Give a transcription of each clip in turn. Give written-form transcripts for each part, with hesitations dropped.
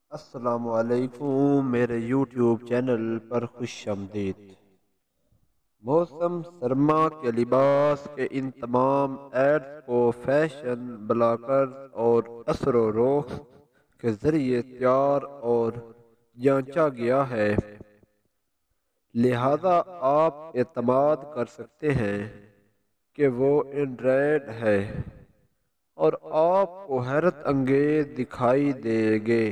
السلام علیکم میرے یوٹیوب چینل پر خوش آمدید۔ موسم سرما کے لباس کے ان تمام ایڈز کو فیشن بلاگرز اور اثر و رخ کے ذریعے تیار اور جانچا گیا ہے، لہذا آپ اعتماد کر سکتے ہیں کہ وہ اینڈرائڈ ہے اور آپ کو حیرت انگیز دکھائی دے گے۔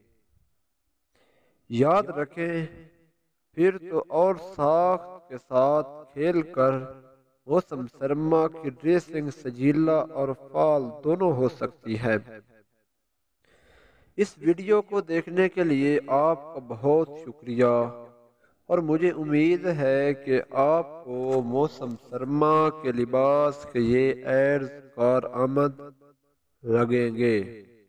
یاد رکھیں، پھر تو اور ساخت کے ساتھ کھیل کر موسم سرما کی ڈریسنگ سجیلا اور فعال دونوں ہو سکتی ہے۔ اس ویڈیو کو دیکھنے کے لیے آپ کا بہت شکریہ، اور مجھے امید ہے کہ آپ کو موسم سرما کے لباس کے یہ ایڈز کارآمد لگیں گے۔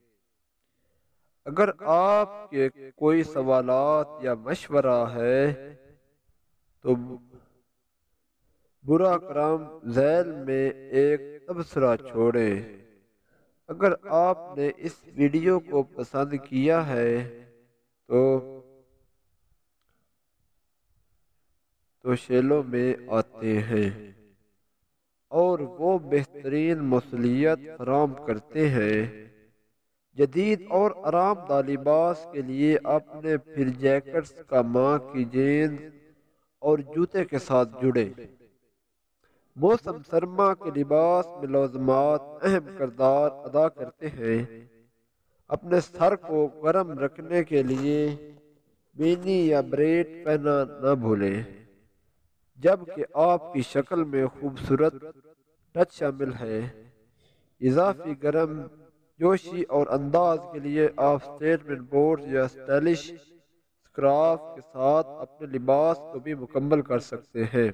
اگر آپ کے کوئی سوالات یا مشورہ ہے تو برا کرم ذیل میں ایک تبصرہ چھوڑیں۔ اگر آپ نے اس ویڈیو کو پسند کیا ہے تو شیلو میں آتے ہیں اور وہ بہترین موصلیت فراہم کرتے ہیں۔ جدید اور آرام دہ لباس کے لیے اپنے پھر جیکٹس کا ماں کی جینز اور جوتے کے ساتھ جڑیں۔ موسم سرما کے لباس میں لوازمات اہم کردار ادا کرتے ہیں۔ اپنے سر کو گرم رکھنے کے لیے بینی یا بریٹ پہننا نہ بھولیں، جبکہ آپ کی شکل میں خوبصورت ٹچ شامل ہے۔ اضافی گرم جوشی اور انداز کے لیے آپ سٹیٹمنٹ بوٹس یا اسٹائلش سکارف کے ساتھ اپنے لباس کو بھی مکمل کر سکتے ہیں۔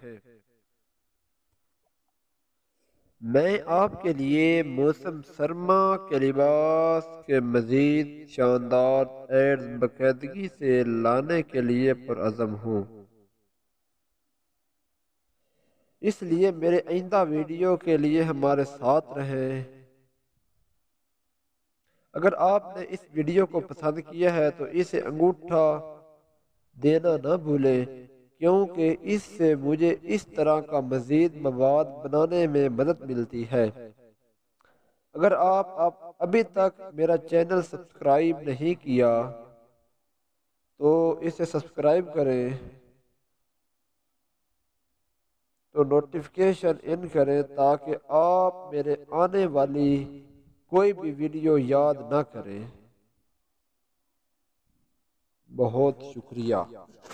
میں آپ کے لیے موسم سرما کے لباس کے مزید شاندار ایڈز باقاعدگی سے لانے کے لیے پرعزم ہوں۔ اس لیے میرے آئندہ ویڈیو کے لیے ہمارے ساتھ رہیں۔ اگر آپ نے اس ویڈیو کو پسند کیا ہے تو اسے انگوٹھا دینا نہ بھولیں، کیونکہ اس سے مجھے اس طرح کا مزید مواد بنانے میں مدد ملتی ہے۔ اگر آپ ابھی تک میرا چینل سبسکرائب نہیں کیا تو اسے سبسکرائب کریں تو نوٹیفیکیشن ان کریں تاکہ آپ میرے آنے والی کوئی بھی ویڈیو یاد نہ کریں۔ بہت شکریہ۔